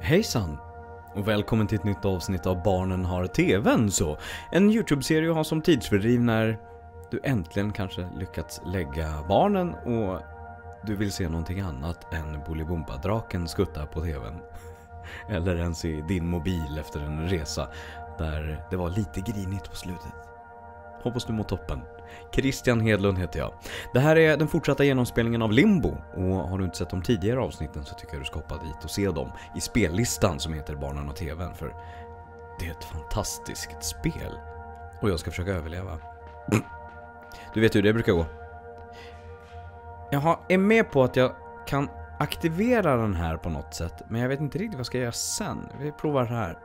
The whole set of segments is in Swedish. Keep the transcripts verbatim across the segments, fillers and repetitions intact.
Hejsan! Och välkommen till ett nytt avsnitt av Barnen har tvn så. En YouTube-serie har som tidsfördriv när du äntligen kanske lyckats lägga barnen och du vill se någonting annat än Bolibompa-draken skutta på tvn. Eller ens i din mobil efter en resa där det var lite grinigt på slutet. Hoppas du mår toppen. Christian Hedlund heter jag. Det här är den fortsatta genomspelningen av Limbo. Och har du inte sett de tidigare avsnitten så tycker jag du ska hoppa dit och se dem i spellistan som heter Barnen och tvn. För det är ett fantastiskt spel. Och jag ska försöka överleva. Du vet hur det brukar gå. Jag är med på att jag kan aktivera den här på något sätt. Men jag vet inte riktigt vad jag ska göra sen. Vi provar det här.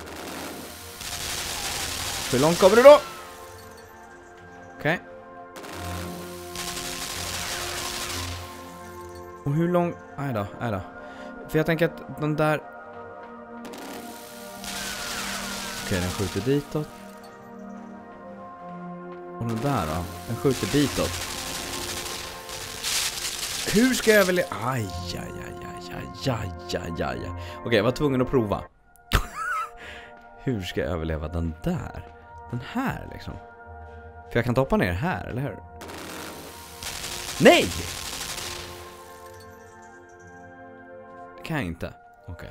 Hur långt kommer du då? Okej. Okay. Och hur lång... Nej då, nej då. För jag tänker att den där... Okej, okay, den skjuter ditåt. Och den där då? Den skjuter ditåt. Hur ska jag väl... Aj, aj, aj, aj, aj, aj, aj, aj. Okej, okay, jag var tvungen att prova. Hur ska jag överleva den där? Den här liksom. För jag kan ta hoppa ner här, eller hur? Nej! Det kan jag inte. Okej. Okay.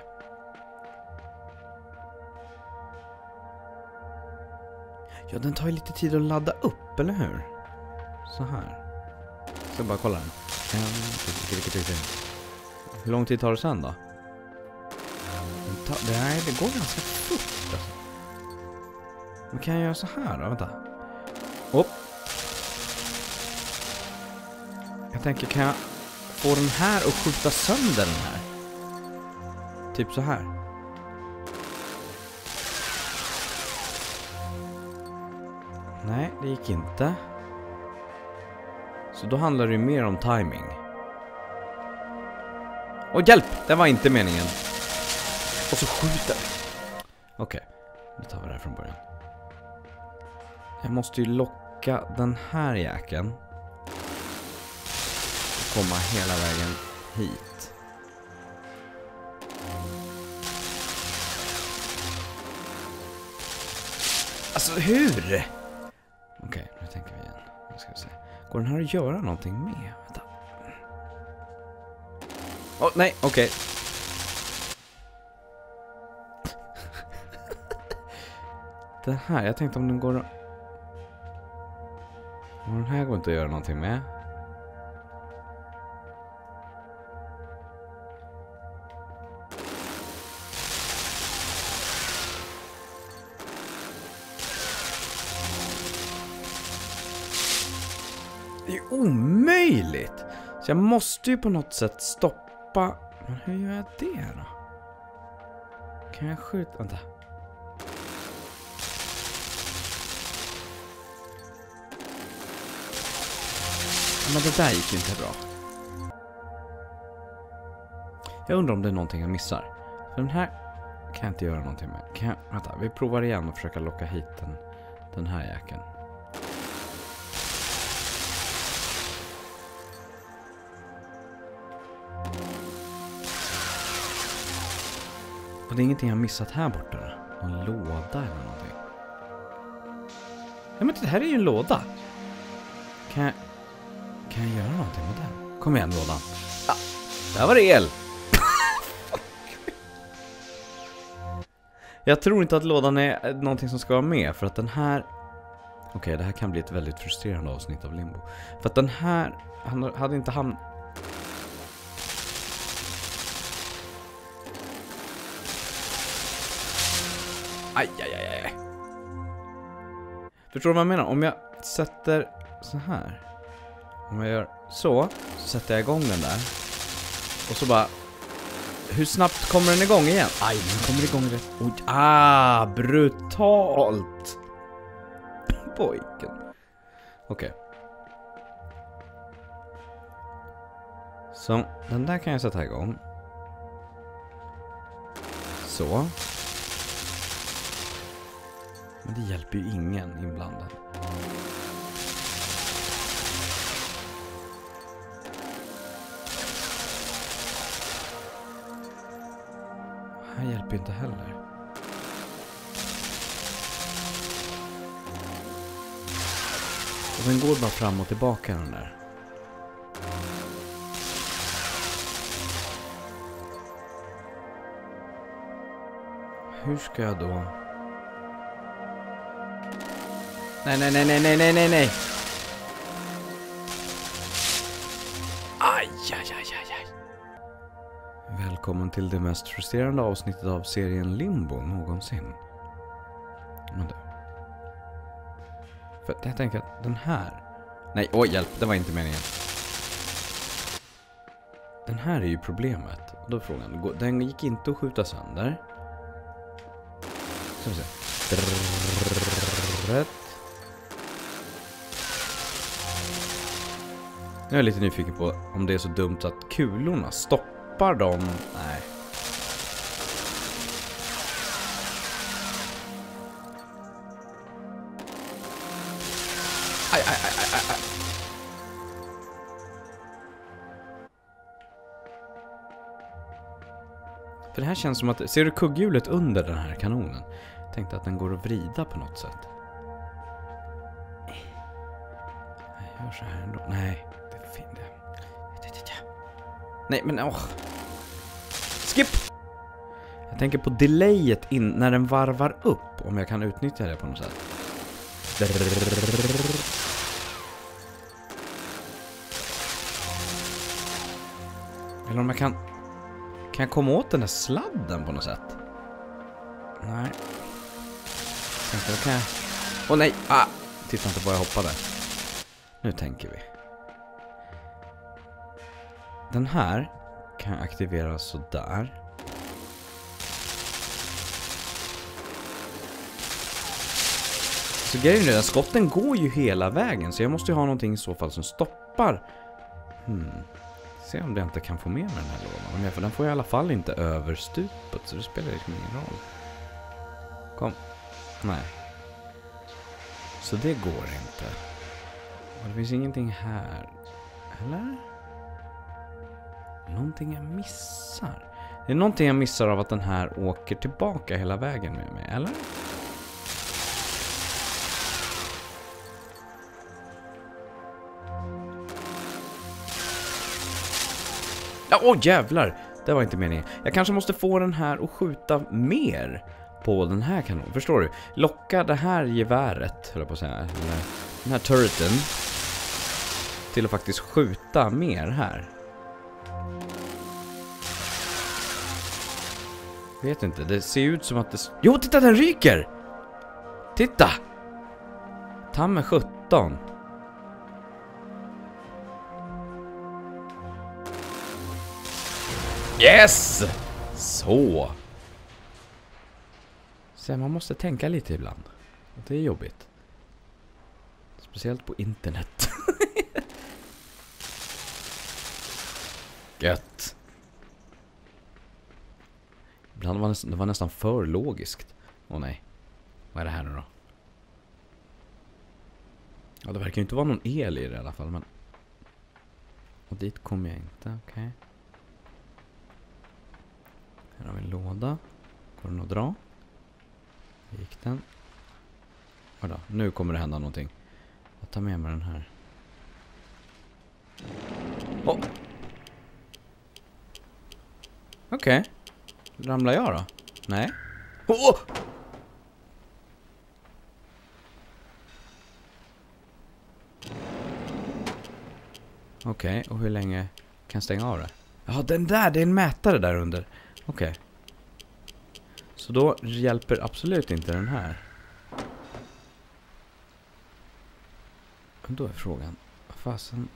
Ja, den tar ju lite tid att ladda upp, eller hur? Så här. Så bara kolla den. Hur lång tid tar det sen då? Nej, det går ganska fort alltså. Men kan jag göra så här då? Vänta. Upp. Jag tänker, kan jag få den här och skjuta sönder den här? Typ så här. Nej, det gick inte. Så då handlar det ju mer om timing. Åh, hjälp! Det var inte meningen. Och så skjuter. Okej, okay. Nu tar vi det här från början. Jag måste ju locka den här jäkeln och komma hela vägen hit. Alltså hur? Okej, okay, nu tänker vi igen. Nu ska vi se. Går den här att göra någonting med? Vänta. Åh, oh, nej, okej. Okay. Den här, jag tänkte om den går att... Och den här går inte att göra någonting med. Det är omöjligt. Så jag måste ju på något sätt stoppa. Men hur gör jag det då? Kan jag skjuta? Vänta. Men det där gick inte bra. Jag undrar om det är någonting jag missar. För den här kan jag inte göra någonting med. Kan jag, vänta, vi provar igen och försöka locka hit den, den här jäkeln. Och det är ingenting jag missat här borta. Någon låda eller någonting. Ja, men det här är ju en låda. Kan jag... Kan jag göra någonting med den? Kom igen, lådan. Ja, där var det el. Jag tror inte att lådan är någonting som ska vara med. För att den här... Okej, okay, det här kan bli ett väldigt frustrerande avsnitt av Limbo. För att den här... Han hade inte hamnat... Aj, aj, aj, aj. Förstår du vad jag menar? Om jag sätter så här... Om jag gör så, så sätter jag igång den där. Och så bara... Hur snabbt kommer den igång igen? Aj, den kommer igång rätt. Oj, ah, brutalt. Pojken. Okej. Okay. Så, den där kan jag sätta igång. Så. Men det hjälper ju ingen inblandad. hjälper ju inte heller. Och den går bara fram och tillbaka den där. Hur ska jag då? Nej, nej, nej, nej, nej, nej, nej, nej. Aj, aj, aj, aj, aj. Välkommen till det mest frustrerande avsnittet av serien Limbo någonsin. Men du. För jag tänker att den här... Nej, oj, hjälp, det var inte meningen. Den här är ju problemet. Och då är frågan, den gick inte att skjuta sönder. Ska vi se. Rätt. Nu är jag lite nyfiken på om det är så dumt att kulorna stoppar dem. Nej. Aj, aj, aj, aj, aj. För det här känns som att... Ser du kugghjulet under den här kanonen? Jag tänkte att den går att vrida på något sätt. Jag gör så här ändå. Nej. Det är fint. Nej, men åh. Skip! Jag tänker på delayet in när den varvar upp. Om jag kan utnyttja det på något sätt. Eller om jag kan... Kan jag komma åt den där sladden på något sätt? Nej. Tänkte jag kan jag... Åh oh, nej! Ah! Titta inte på jag hoppade. Nu tänker vi. Den här kan jag aktivera så där. Så grejen är att skotten går ju hela vägen. Så jag måste ju ha någonting i så fall som stoppar. Hmm. Se om det inte kan få med mig den här lådan. För den får jag i alla fall inte över stupet. Så det spelar liksom ingen roll. Kom. Nej. Så det går inte. Och det finns ingenting här. Eller? Någonting jag missar. Det är någonting jag missar av att den här åker tillbaka hela vägen med mig. Eller? Ja, åh jävlar! Det var inte meningen. Jag kanske måste få den här att skjuta mer på den här kanonen. Förstår du? Locka det här geväret, höll jag på att säga. Eller den här turreten. Till att faktiskt skjuta mer här. Vet inte, det ser ut som att det... Jo, titta, den ryker! Titta! Tamme sjutton. Yes! Så. Så man måste tänka lite ibland. Det är jobbigt. Speciellt på internet. Gött. Ibland var det, nästan, det var nästan för logiskt. Åh nej. Vad är det här nu då? Ja, det verkar ju inte vara någon el i det i alla fall. Men... Och dit kommer jag inte, okej. Okay. Här har vi en låda. Går den att dra? Gick den? Vadå? Nu kommer det hända någonting. Jag tar med mig den här. Åh! Oh. Okej. Okay. Ramlar jag då? Nej. Oh! Okej, okay. Och hur länge kan jag stänga av det? Ja, den där, det är en mätare där under. Okej. Okay. Så då hjälper absolut inte den här. Då är frågan, vad fasen?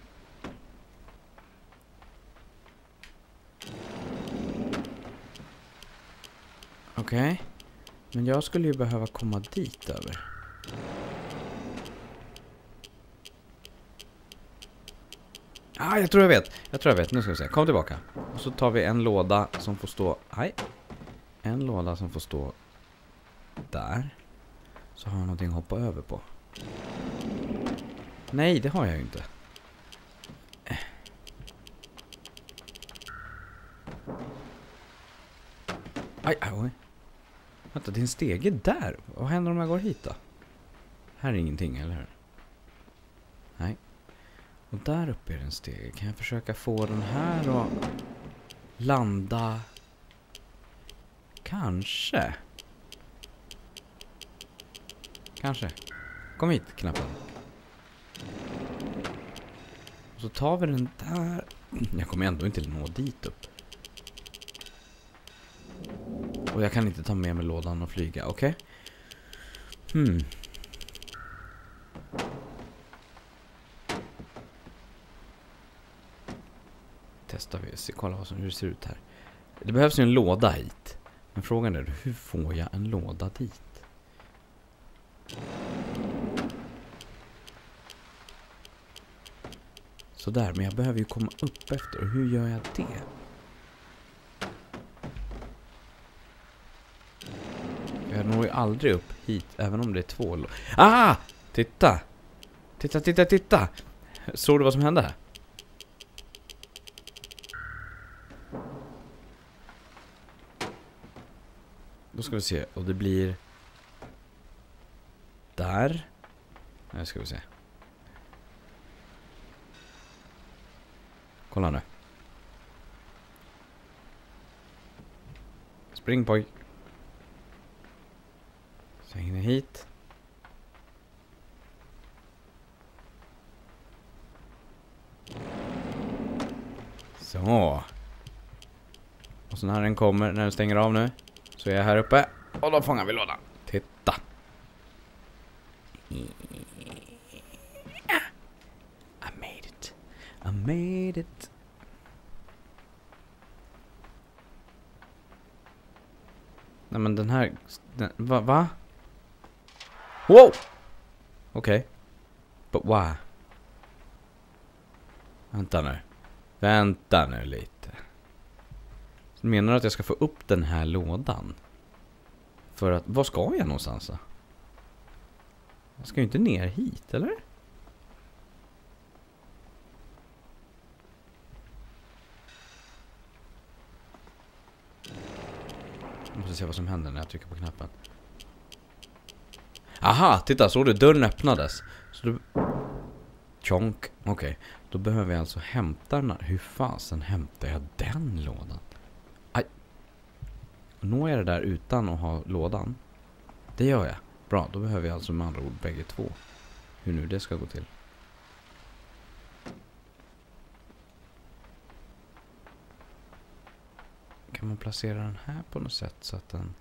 Okej. Okay. Men jag skulle ju behöva komma dit över. Ah, jag tror jag vet. Jag tror jag vet. Nu ska vi se. Kom tillbaka. Och så tar vi en låda som får stå... Nej. En låda som får stå där. Så har jag någonting att hoppa över på. Nej, det har jag ju inte. Aj, aj, oj. Vänta, det är en stege där. Vad händer om jag går hit då? Här är ingenting, eller hur? Nej. Och där uppe är det en stege. Kan jag försöka få den här och landa? Kanske. Kanske. Kom hit, knappen. Och så tar vi den där. Jag kommer ändå inte nå dit upp. Och jag kan inte ta med mig lådan och flyga, okej? Okay? Hmm. Testar vi, se, kolla vad som, hur det ser ut här. Det behövs ju en låda hit. Men frågan är, hur får jag en låda dit? Sådär, men jag behöver ju komma upp efter. Och hur gör jag det? Jag når ju aldrig upp hit, även om det är två. Ah! Titta! Titta, titta, titta! Såg du vad som hände här? Då ska vi se, och det blir... Där. Nu ska vi se. Kolla nu. Spring poj. Sväng ner hit. Så. Och så när den kommer, när den stänger av nu, så är jag här uppe. Och då fångar vi lådan. Titta. I made it. I made it. Nej men den här... Den, va? va? Wow! Okej. Okay. But why? Vänta nu. Vänta nu lite. Menar du att jag ska få upp den här lådan? För att... Vad ska jag någonstans då? Jag ska ju inte ner hit, eller? Jag måste se vad som händer när jag trycker på knappen. Aha, titta, såg du? Dörren öppnades. Så du... Chonk. Okej, okay. Då behöver jag alltså hämta den här. Hur fasen hämtar jag den lådan? Aj. Når jag det där utan att ha lådan? Det gör jag. Bra, då behöver jag alltså med andra ord bägge två. Hur nu det ska gå till. Kan man placera den här på något sätt så att den...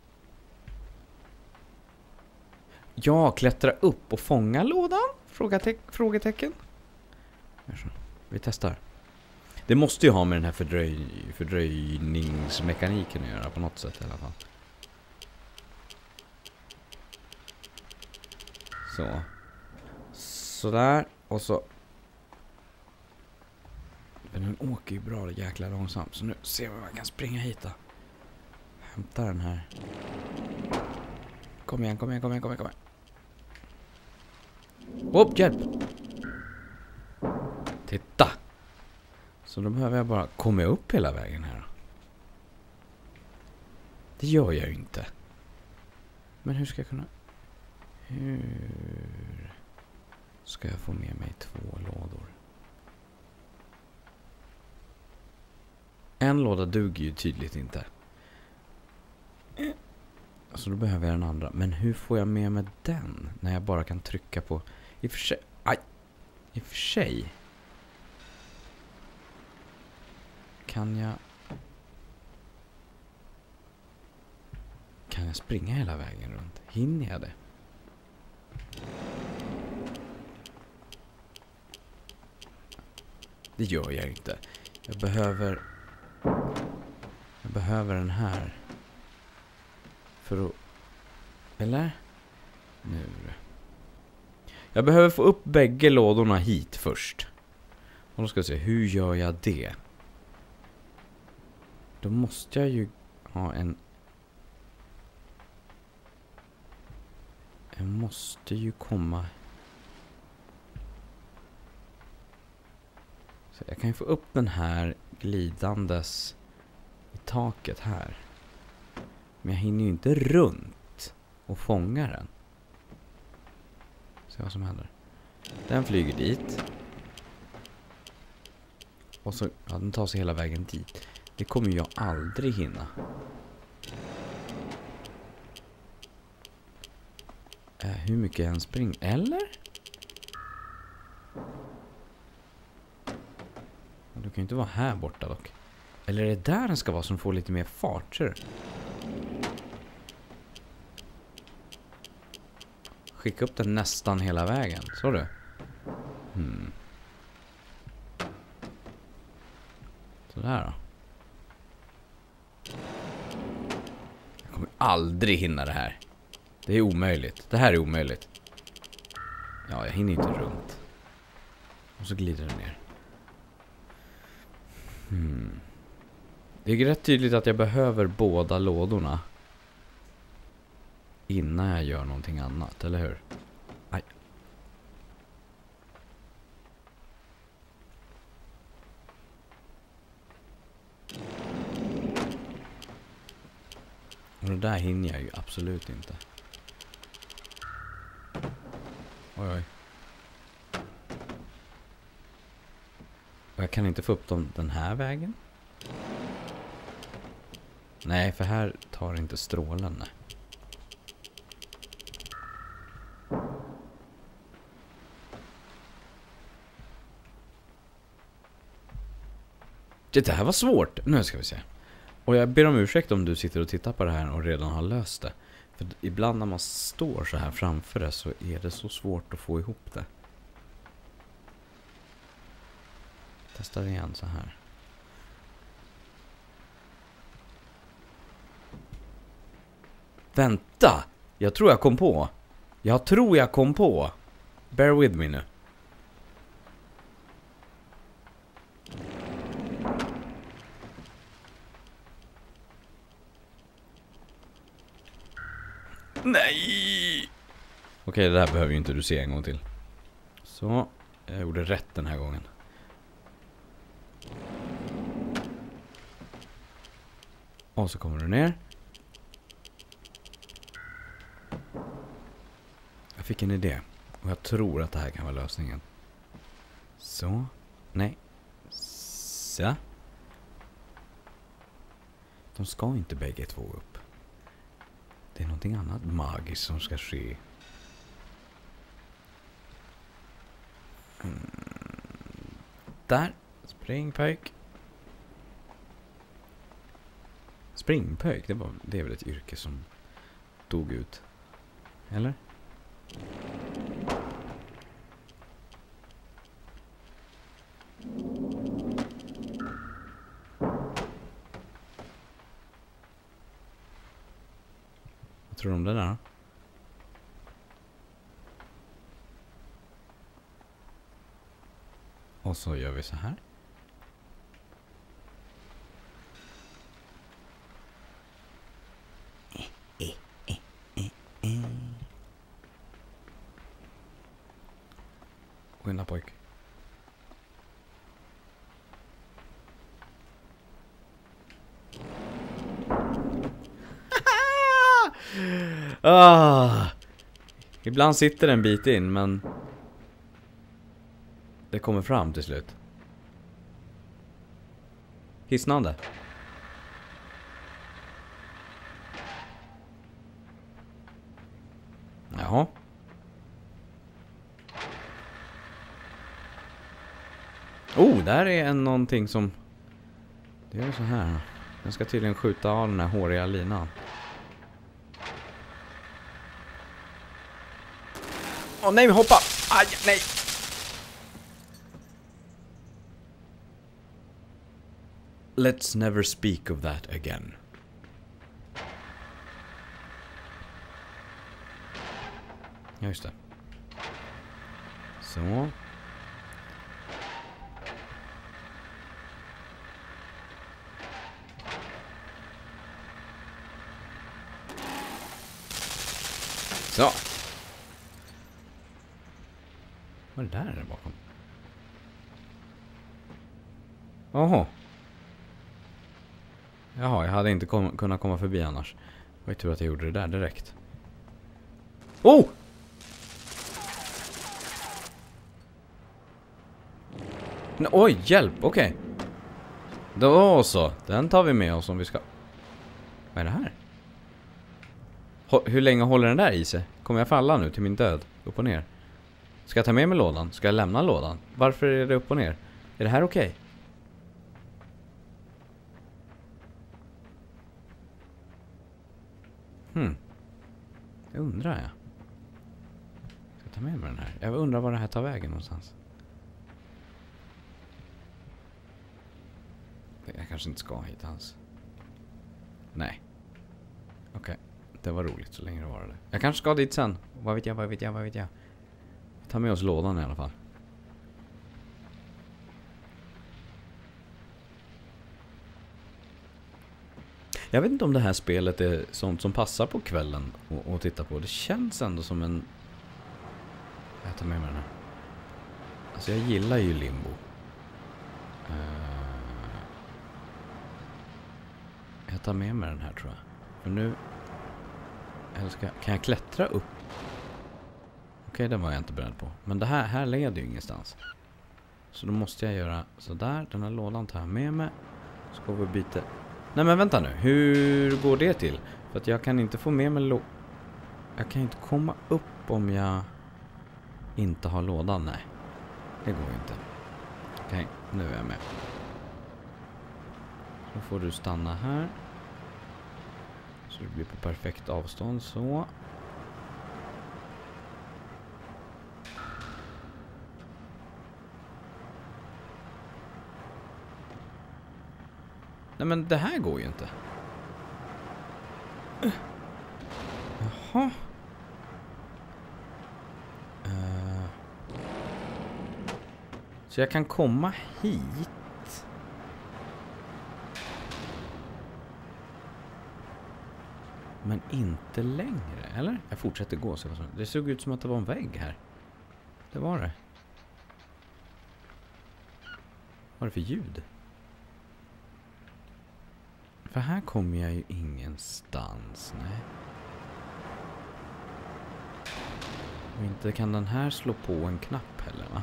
Ja, klättra upp och fånga lådan? Frågeteck- frågetecken. Vi testar. Det måste ju ha med den här fördröj- fördröjningsmekaniken att göra på något sätt i alla fall. Så. Sådär. Och så. Men den åker ju bra, jäkla långsamt. Så nu ser vi om jag kan springa hit då. Hämta den här. Kom igen, kom igen, kom igen, kom igen, kom igen. Hopp, hjälp! Titta! Så då behöver jag bara komma upp hela vägen här. Det gör jag ju inte. Men hur ska jag kunna... Hur ska jag få med mig två lådor? En låda duger ju tydligt inte. Så då behöver jag den andra. Men hur får jag med mig den? När jag bara kan trycka på... I och för sig... Aj! I och för sig... Kan jag... Kan jag springa hela vägen runt? Hinner jag det? Det gör jag inte. Jag behöver... Jag behöver den här. För att... Eller? Nu. Jag behöver få upp bägge lådorna hit först. Och då ska jag se, hur gör jag det? Då måste jag ju ha en... Jag måste ju komma... Så jag kan ju få upp den här glidandes i taket här. Men jag hinner ju inte runt och fånga den. Se vad som händer. Den flyger dit. Och så, ja, den tar sig hela vägen dit. Det kommer jag aldrig hinna. Äh, hur mycket jag än springer. Eller? Du kan ju inte vara här borta dock. Eller är det där den ska vara som får lite mer fart, ser du? Skicka upp den nästan hela vägen, så du? Hmm. Sådär då. Jag kommer aldrig hinna det här. Det är omöjligt. Det här är omöjligt. Ja, jag hinner inte runt. Och så glider den ner. Hmm. Det är rätt tydligt att jag behöver båda lådorna innan jag gör någonting annat, eller hur? Aj. Och det där hinner jag ju absolut inte. Oj, oj. Och jag kan inte få upp dem den här vägen. Nej, för här tar inte strålen. Nej. Det här var svårt. Nu ska vi se. Och jag ber om ursäkt om du sitter och tittar på det här och redan har löst det. För ibland när man står så här framför det så är det så svårt att få ihop det. Testar igen så här. Vänta! Jag tror jag kom på. Jag tror jag kom på. Bear with me nu. Nej! Okej, det här behöver ju inte du se en gång till. Så, jag gjorde rätt den här gången. Och så kommer du ner. Jag fick en idé. Och jag tror att det här kan vara lösningen. Så. Nej. Så. De ska inte bägge två upp. Det är någonting annat magiskt som ska ske. Mm. Där. Springpöjk. Springpöjk, det, var, det är väl ett yrke som dog ut. Eller? Vad tror du om det där? Och så gör vi så här. Skynda pojk. ah. Ibland sitter det en bit in, men det kommer fram till slut. Hisnande. Jaha. Oh, där är en någonting som... Det är så här. Jag ska tydligen skjuta av den här håriga linan. Åh oh, nej, hoppa! Aj, nej! Let's never speak of that again. Ja, just det. Så. Så. Vad är det där bakom? Jaha. Jaha, jag hade inte kom- kunnat komma förbi annars. var ju tur att jag gjorde det där direkt. Oh! Nej, oj, hjälp, okej. Okay. Då så, den tar vi med oss om vi ska... Vad är det här? H- hur länge håller den där i sig? Kommer jag falla nu till min död? Upp och ner. Ska jag ta med mig lådan? Ska jag lämna lådan? Varför är det upp och ner? Är det här okej? Okay? Hmm. Jag undrar jag. Ska jag ta med mig den här? Jag undrar var det här tar vägen någonstans. Jag kanske inte ska hit alls. Nej. Okej. Okay. Det var roligt så länge det var det. Jag kanske ska dit sen. Vad vet jag, vad vet jag, vad vet jag. Ta med oss lådan i alla fall. Jag vet inte om det här spelet är sånt som passar på kvällen och, och titta på. Det känns ändå som en... Jag tar med mig den här. Alltså jag gillar ju Limbo. Uh... Jag tar med mig den här tror jag. För nu... Eller ska... Kan jag klättra upp? Okej, okay, det var jag inte beredd på. Men det här, här leder ju ingenstans. Så då måste jag göra sådär. Den här lådan tar jag med mig. Ska vi byta... Nej men vänta nu. Hur går det till? För att jag kan inte få med mig lå... Jag kan inte komma upp om jag inte har lådan. Nej. Det går inte. Okej, okay, nu är jag med. Då får du stanna här. Så det blir på perfekt avstånd så. Nej men det här går ju inte. Jaha. Uh. Så jag kan komma hit. Men inte längre, eller? Jag fortsätter gå. Så det såg ut som att det var en vägg här. Det var det. Vad är det för ljud? För här kommer jag ju ingenstans, nej. Och inte kan den här slå på en knapp heller, va?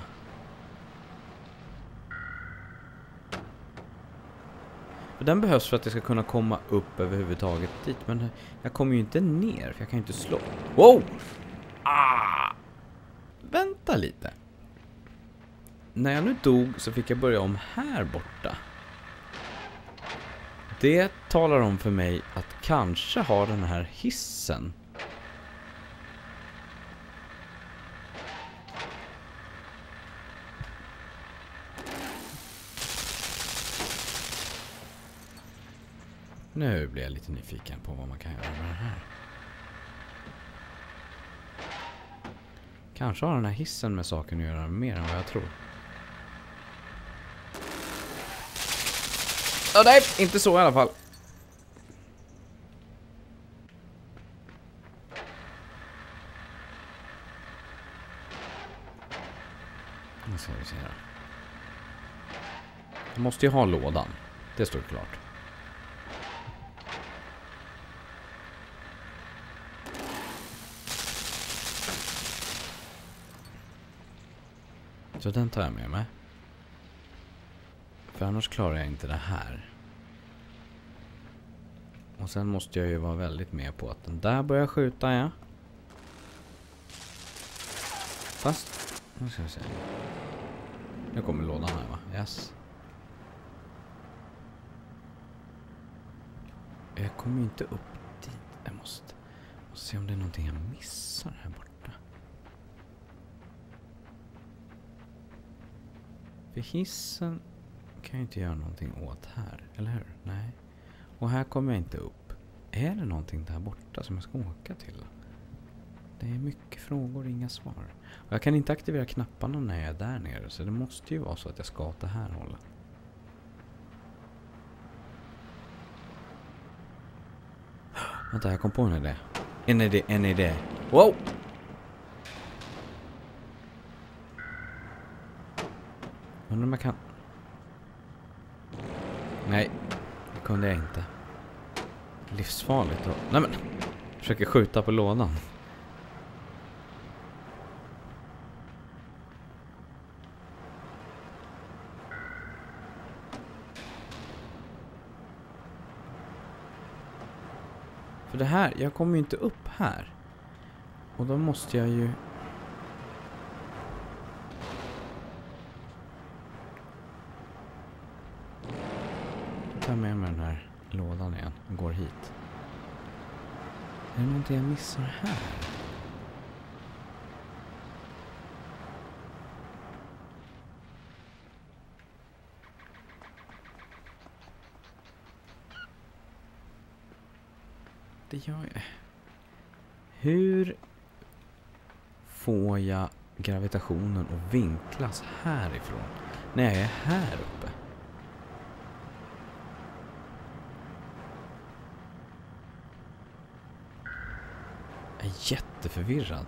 För den behövs för att jag ska kunna komma upp överhuvudtaget dit. Men jag kommer ju inte ner, för jag kan ju inte slå. Wow! Ah! Vänta lite. När jag nu dog så fick jag börja om här borta. Det talar om för mig att kanske ha den här hissen. Nu blir jag lite nyfiken på vad man kan göra med den här. Kanske har den här hissen med saken att göra mer än vad jag tror. Åh nej, inte så i alla fall. Nu ska vi se här. Jag måste ju ha lådan. Det står klart. Så den tar jag med mig. För annars klarar jag inte det här. Och sen måste jag ju vara väldigt med på att den där börjar skjuta, ja. Fast, nu ska vi se. Nu kommer lådan här, va? Yes. Jag kommer ju inte upp dit. Jag måste, måste se om det är någonting jag missar här borta. För hissen kan jag inte göra någonting åt här, eller hur? Nej. Och här kommer jag inte upp. Är det någonting där borta som jag ska åka till? Det är mycket frågor, inga svar. Och jag kan inte aktivera knapparna när jag är där nere, så det måste ju vara så att jag ska åt det här hållet. Vänta, jag kom på en idé. En idé, en idé. Wow! Undrar om jag kan... Nej, det kunde jag inte. Livsfarligt då. Nej men... Försöker skjuta på lådan. För det här, jag kommer ju inte upp här. Och då måste jag ju... ta med mig den här lådan igen och går hit. Är det någonting jag missar här? Det gör jag. Hur får jag gravitationen att vinklas härifrån när jag är här uppe? Jag är jätteförvirrad.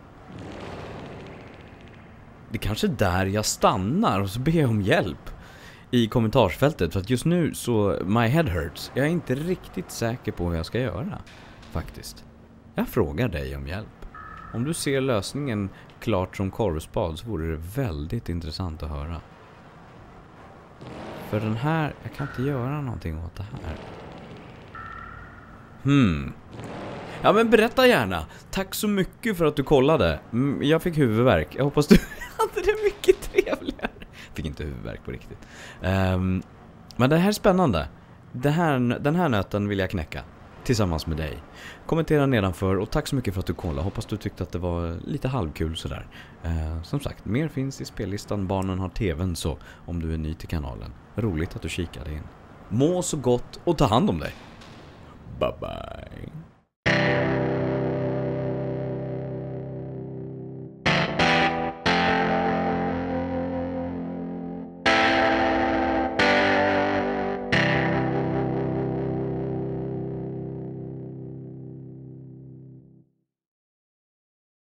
Det är kanske är där jag stannar och så ber jag om hjälp i kommentarsfältet. För att just nu så, my head hurts. Jag är inte riktigt säker på hur jag ska göra, faktiskt. Jag frågar dig om hjälp. Om du ser lösningen klart som korvspad så vore det väldigt intressant att höra. För den här, jag kan inte göra någonting åt det här. Hmm. Ja, men berätta gärna. Tack så mycket för att du kollade. Jag fick huvudvärk. Jag hoppas du hade det mycket trevligare. Fick inte huvudvärk på riktigt. Um, men det här är spännande. Det här, den här nöten vill jag knäcka tillsammans med dig. Kommentera nedanför och tack så mycket för att du kollade. Hoppas du tyckte att det var lite halvkul sådär. Uh, som sagt, mer finns i spellistan Barnen har tvn så om du är ny till kanalen. Roligt att du kikade in. Må så gott och ta hand om dig. Bye bye.